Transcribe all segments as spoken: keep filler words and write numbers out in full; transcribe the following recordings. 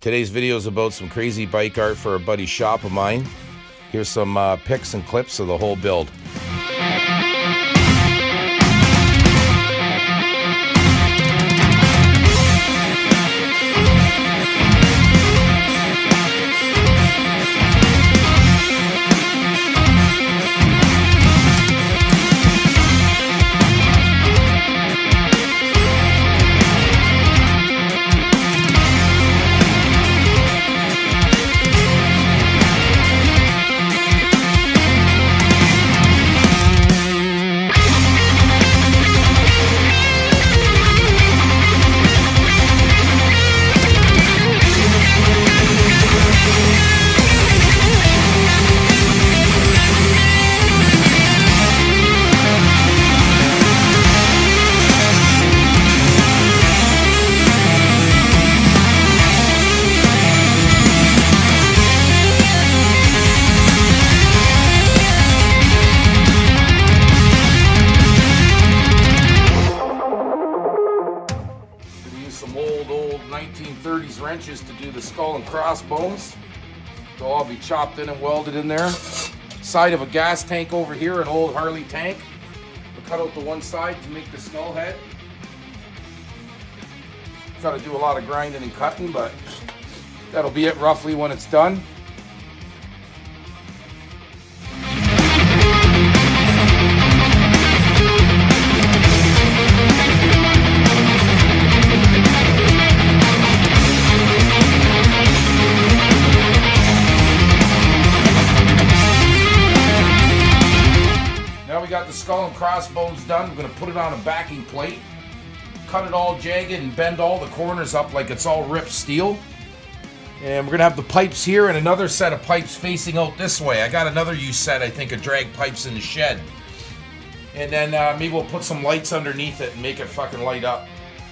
Today's video is about some crazy bike art for a buddy shop of mine. Here's some uh, pics and clips of the whole build. Some old, old nineteen thirties wrenches to do the skull and crossbones. They'll all be chopped in and welded in there. Side of a gas tank over here, an old Harley tank. We'll cut out the one side to make the skull head. Got to do a lot of grinding and cutting, but that'll be it roughly when it's done. We got the skull and crossbones done. We're going to put it on a backing plate, cut it all jagged and bend all the corners up like it's all ripped steel. And we're going to have the pipes here and another set of pipes facing out this way. I got another used set, I think, of drag pipes in the shed. And then uh, maybe we'll put some lights underneath it and make it fucking light up.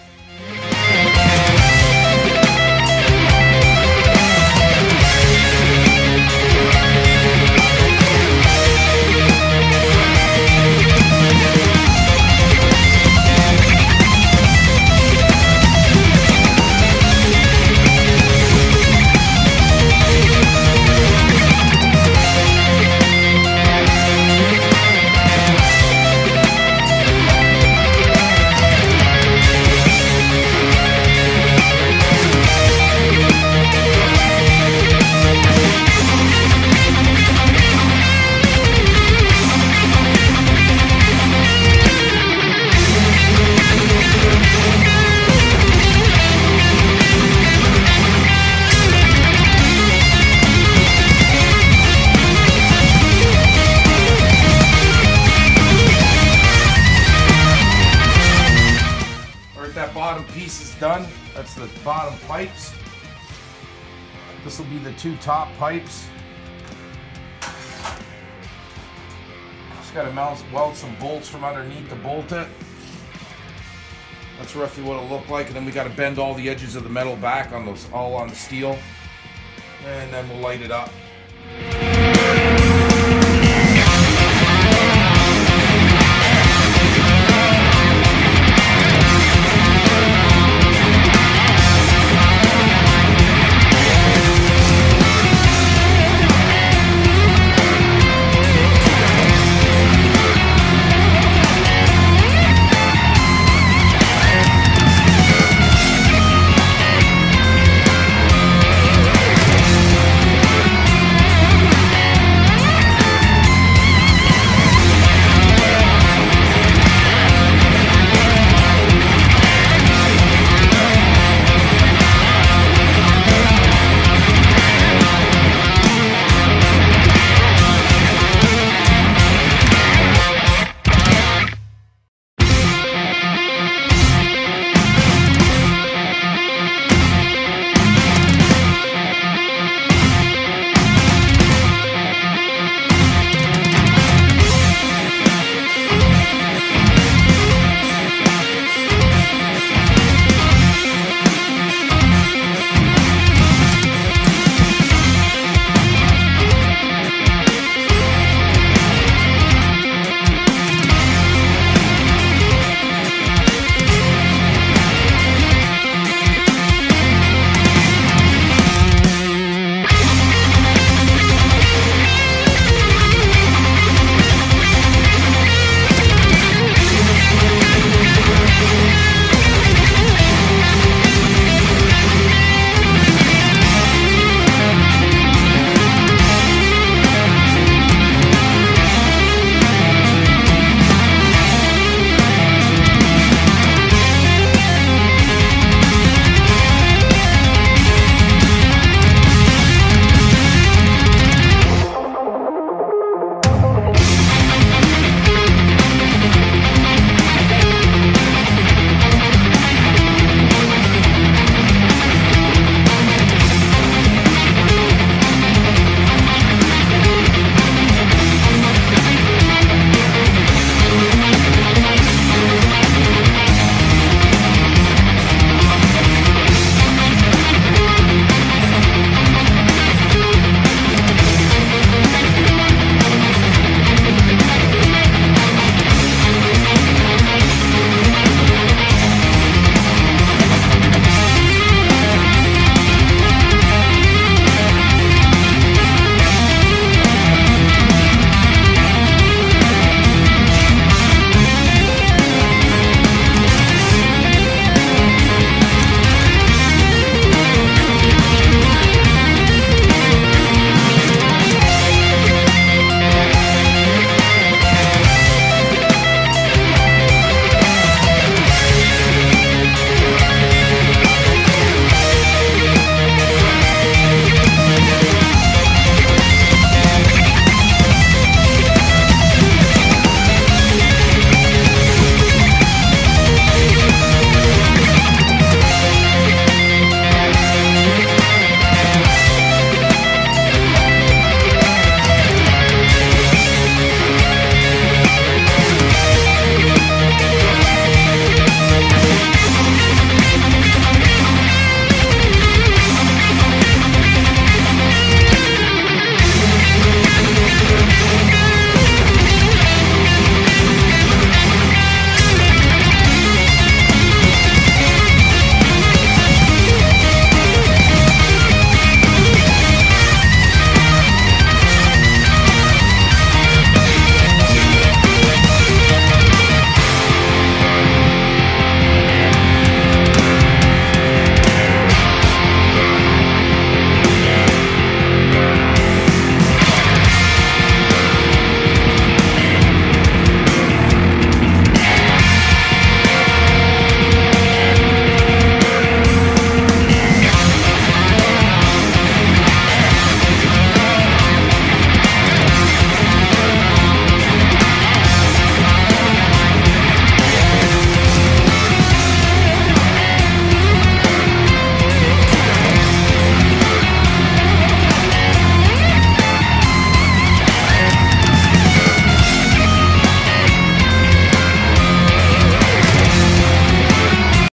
That bottom piece is done. That's the bottom pipes. This will be the two top pipes. Just got to weld some bolts from underneath to bolt it. That's roughly what it'll look like. And then we got to bend all the edges of the metal back on those, all on the steel. And then we'll light it up.